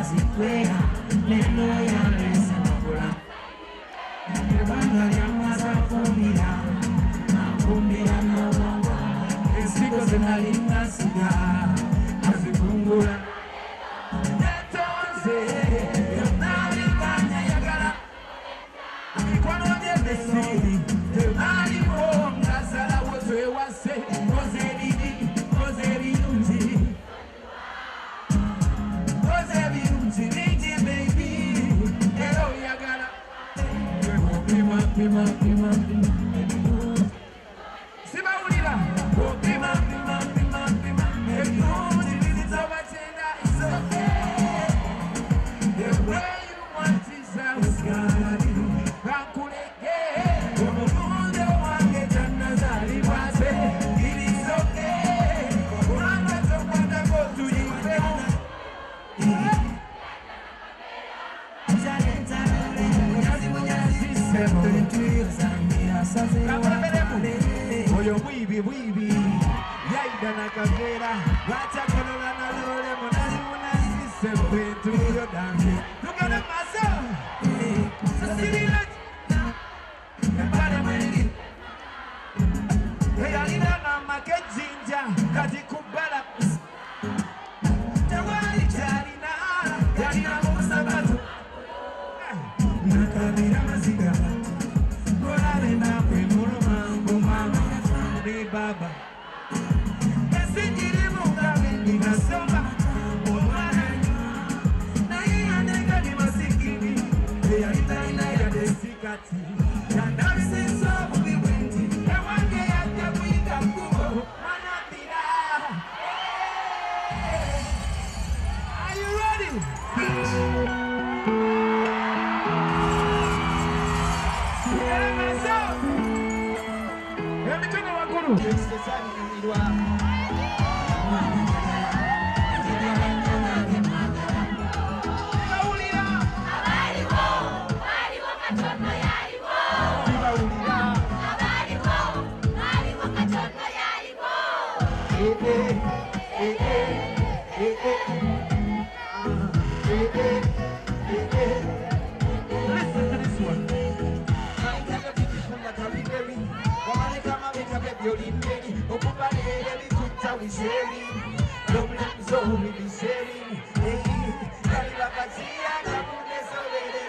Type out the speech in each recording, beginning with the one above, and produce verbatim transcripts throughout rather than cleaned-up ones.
zikwera neno yalesa makola ebanga lyamaza kumira nakumbira nobongo ensigo zenalinasiga azikungula netonze naliganya yagala mikono gyemesiri tebaliko ngasalawo twewase koze ebiri koze ebirungi koze ebirungi bingi baby era oyagala pima pima pima sibawulira pima pima pima pima ebirungi bizobatenda is okay the way you want is outside bakuleke omutunde wange tanazalibwase it is okay kubanga tokwatako tuyimbeho oyo bwibi bwibi yaida nakavera vachakolora nalole munalimunasise kwetu yo danse tugane maso sasirila epale mwengi eyalina namakejinja kati kubala tewali kyalina yalina mumusabatu nakabira maziga kolale nakwe muluma ngumama ne baba esinjiri mungabe ninasoma omwana naye yanenga ni masikini eyalitalina yadesikati yandabisiza obubi bwenti ewange yajja kuyita kubo manabira. Are you ready? Emitono wakulu ekisesani nyumirwa bawulira abaliwo baliwo katono yaliwo bawulira abaliwo baliwo katono yaliwo eh eh eh eh eh eh eh eh. Listen to this one. Yolimbeni okubalere bikuta wiseri lomuzoli biseri kalila kazia kamunesolere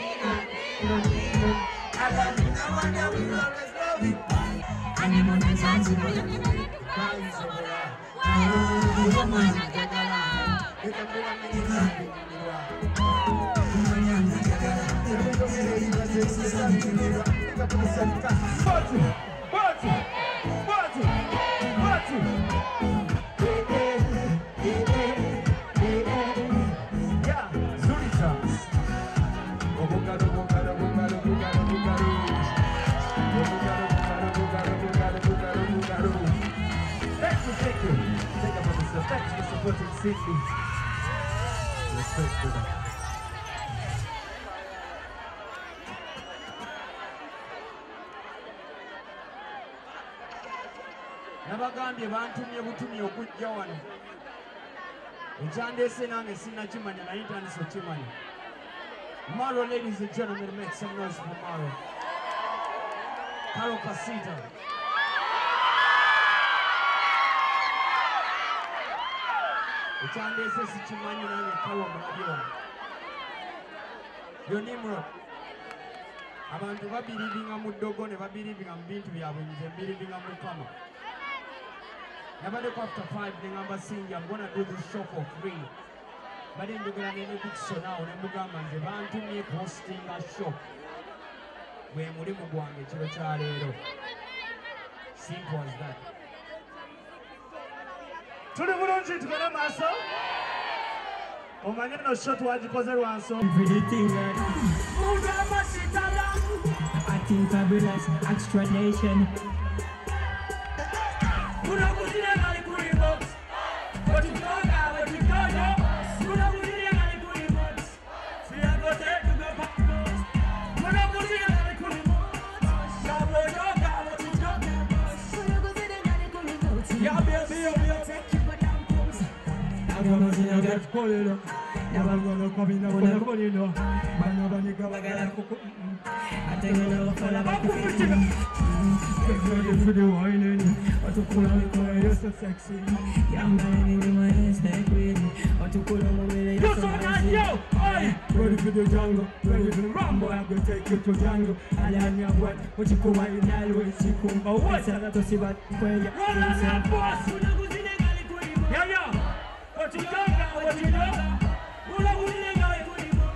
alamina wanda we always love you animona zanzibar kaizobera umwana jagala ekakuwa menikani mirwa umanyana jagala ebongomere ibazesi sanmirwa ekakusalika botu botu botu botu yeah zulita obogado bogado bogado bogado bogado obogado bogado bogado bogado bogado bogado. Thank you, thank you. Take up on yourself. Thanks for supporting Sydney. Respect for that. Nabagambye bantumye butumye okujja wano ekyandeese nange sinnakimanya naye ntandise okimanya. Maro, ladies and gentlemen, make some noise for Maro. Carol Pasita. Ekyandeese sikimanyi nange Carol mulabye wano. Yo Nimrod. Abantu babirivinga mu ddogo ne babirivinga mu bintu byabwe, nze mbirivinga mu Mukama. Nabadde after five nengamba Sinja, I'm gonna do this show for free. Bade njogera nene Dixon awo ne mugamba nze bantumye hostinga show. Gwe mulimu gwange kiro kya leero. Simple as that. Tuli bulungi tugende maaso. Omanye no shot wagikoze lwanso. I think fabulous extradition. Yabangolo kabina kola kolino. Bana bani kabagala kuku. Atengolo kola bakufitina. Ready for the wine. Atukula kola you're so sexy. Young man in my head with. Atukula mobile you're so sexy. Ready for the jungle. Ready for the rumble. I'm gonna take you to jungle. Alanya what? What you call my always you come. But what's that to see what? Roll on that boss. Yeah, yeah. What you done now? What you done? Ula ula ngai kurimo.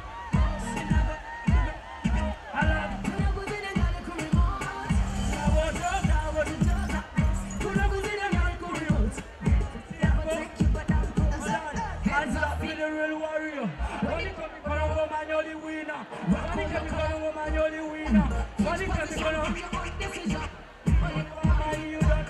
Ala. Ula ula ngai kurimo. Awo joga, awo joga. Ula ula ngai kurimo. Hands up for the real warrior. When it comes to the woman, you're the winner. When it comes to the woman, you're the winner. When it comes to the woman, you don't.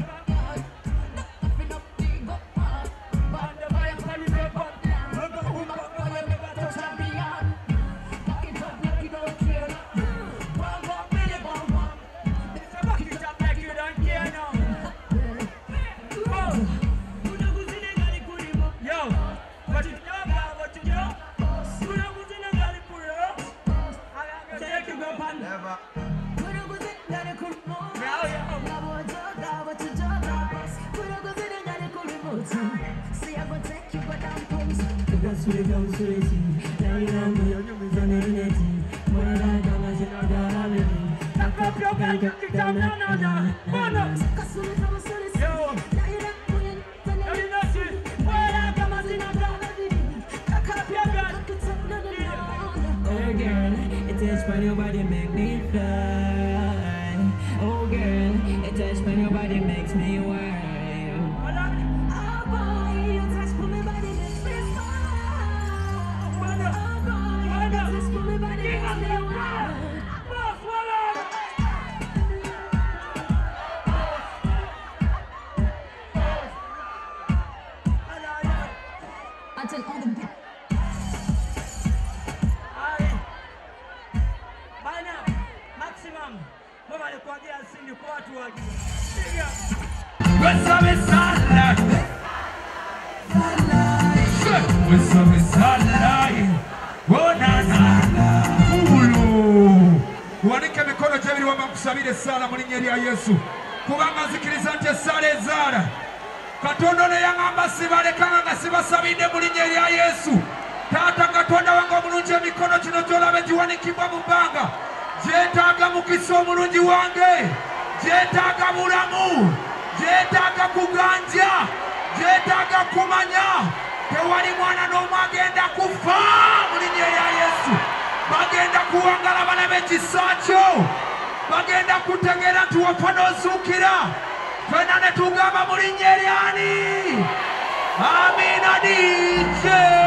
Nobody make me fly. Oh girl, it touch when your body makes me wild. Oh boy, you touch when my body makes me smile. Oh boy, you touch when my body makes me wild. Until all the Kuandika mikono jabiri wa makusabire sala mulinya lya Yesu kubanga zikiriza nti sala ezaala Katonda ne yangamba sibalekanga nga sibasabidde mulinya lya Yesu. Taata Katonda wange omulungi emikono kino gy'olaba giwanikibwa mu bbanga gyetaaga mukisa omulungi wange, gyetaaga bulamu, gyetaaga kuganja, gyetaaga kumanya tewali mwana n'omu agenda kufa mulinya lya Yesu. Bagenda kuwangala bana b'ekisa kyo, bagenda kutegeera nti wafa n'ozuukira, ffenna ne tugamba mu linnya eryani. Amina D J.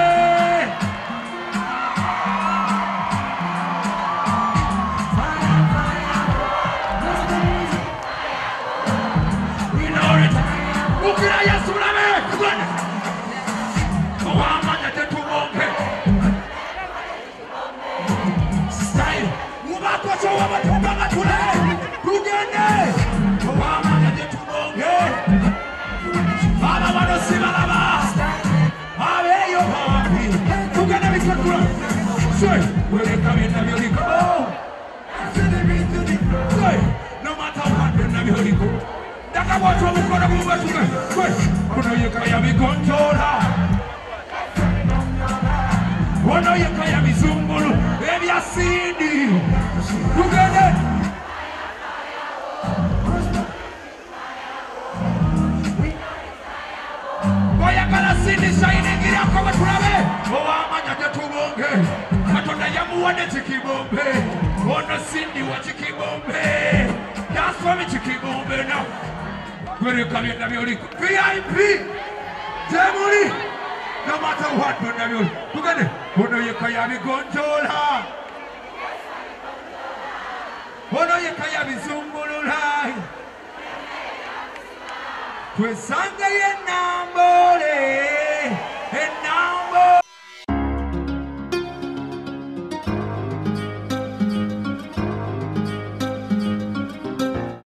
Ukira Yesu lame owamanya tetubonge style mubakoso wabatubanga tule tugende owamanya tetubonge baba bano sibalaba abeyo bawapi tugende bitakula weleka byonna byoliko no matter what byonna byoliko Daka watu wa mkono mubatume Kono yeka ya mikontola Kono yeka ya mizumbulu Ebi ya sindi Tugende Koya kala sindi shaini ngiri yako watulabe Owa manya tetubonge Katonda ya muwane chikibombe Ono sindi wa chikibombe That's why me chikibombe now Where come in the V I P, Jamuli, no matter what, but the together, Hono Yakayabi Gondola, Hono Yakayabi Zumbulai, Twesanga Yamole.